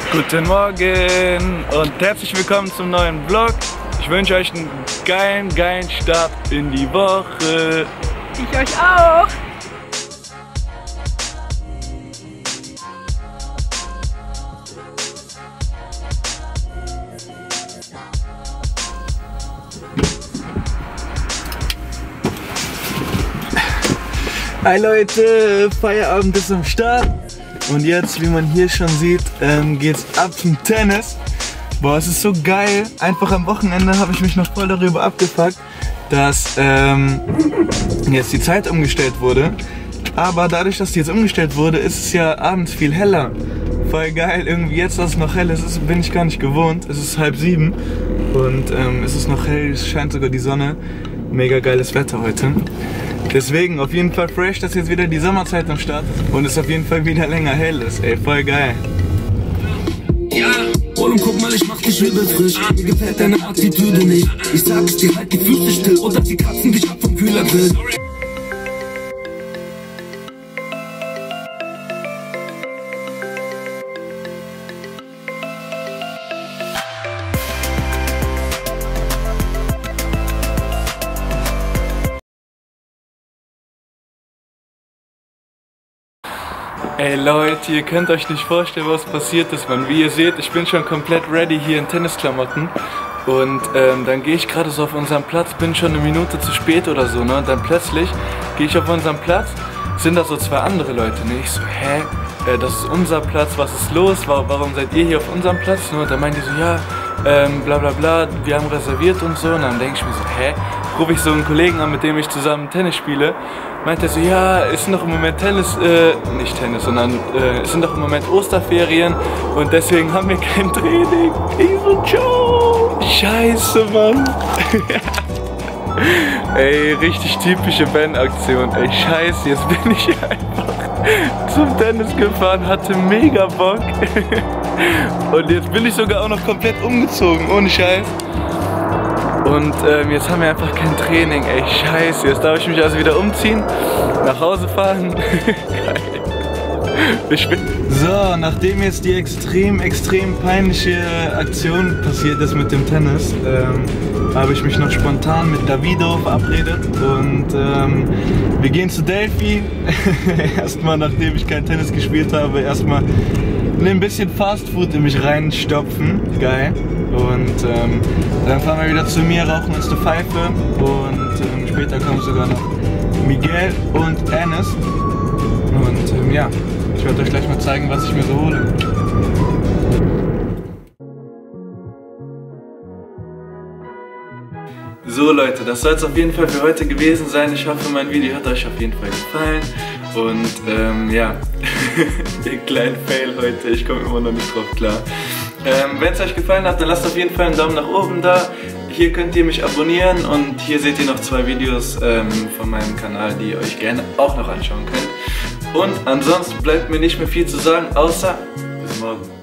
Guten Morgen und herzlich willkommen zum neuen Vlog. Ich wünsche euch einen geilen Start in die Woche. Ich euch auch. Hi Leute, Feierabend ist am Start. Und jetzt, wie man hier schon sieht, geht's ab zum Tennis. Boah, es ist so geil. Einfach am Wochenende habe ich mich noch voll darüber abgefuckt, dass jetzt die Zeit umgestellt wurde. Aber dadurch, dass die jetzt umgestellt wurde, ist es ja abends viel heller. Voll geil. Irgendwie jetzt, dass es noch hell ist, bin ich gar nicht gewohnt. Es ist 6:30 und es ist noch hell, es scheint sogar die Sonne. Mega geiles Wetter heute. Deswegen auf jeden Fall fresh, dass jetzt wieder die Sommerzeit am Start ist und es auf jeden Fall wieder länger hell ist. Ey, voll geil. Ja, und guck mal, ich mach dich übel frisch. Mir gefällt deine Attitüde nicht. Ich sag's dir, halt die Füße still oder die kratzen dich ab vom Kühlergrill. Ey Leute, ihr könnt euch nicht vorstellen, was passiert ist, Mann. Wie ihr seht, ich bin schon komplett ready hier in Tennisklamotten. Und dann gehe ich gerade so auf unseren Platz, bin schon eine Minute zu spät oder so, ne? Und dann plötzlich gehe ich auf unseren Platz, sind da so zwei andere Leute, ne? Ich so, hä? Das ist unser Platz, was ist los? Warum seid ihr hier auf unserem Platz? Ne? Und dann meinen die so, ja, bla bla bla, wir haben reserviert und so. Und dann denke ich mir so, hä? Rufe ich so einen Kollegen an, mit dem ich zusammen Tennis spiele. Meint er so, ja, es sind doch im Moment nicht Tennis, sondern es sind doch im Moment Osterferien und deswegen haben wir kein Training. Ich so, Joe, scheiße, Mann. Ey, richtig typische Bandaktion. Ey, scheiße, jetzt bin ich einfach zum Tennis gefahren, hatte mega Bock. Und jetzt bin ich sogar auch noch komplett umgezogen, ohne Scheiß. Und jetzt haben wir einfach kein Training, ey, scheiße. Jetzt darf ich mich also wieder umziehen, nach Hause fahren. Geil. So, nachdem jetzt die extrem peinliche Aktion passiert ist mit dem Tennis, habe ich mich noch spontan mit Davido verabredet und wir gehen zu Delphi. Erstmal, nachdem ich kein Tennis gespielt habe, erstmal ein bisschen Fastfood in mich reinstopfen. Geil. Und dann fahren wir wieder zu mir, rauchen uns eine Pfeife und später kommen sogar noch Miguel und Enes. Und ja, ich werde euch gleich mal zeigen, was ich mir so hole. So Leute, das soll es auf jeden Fall für heute gewesen sein. Ich hoffe, mein Video hat euch auf jeden Fall gefallen. Und ja, den kleinen Fail heute, ich komme immer noch nicht drauf klar. Wenn es euch gefallen hat, dann lasst auf jeden Fall einen Daumen nach oben da. Hier könnt ihr mich abonnieren und hier seht ihr noch 2 Videos von meinem Kanal, die ihr euch gerne auch noch anschauen könnt. Und ansonsten bleibt mir nicht mehr viel zu sagen, außer bis morgen.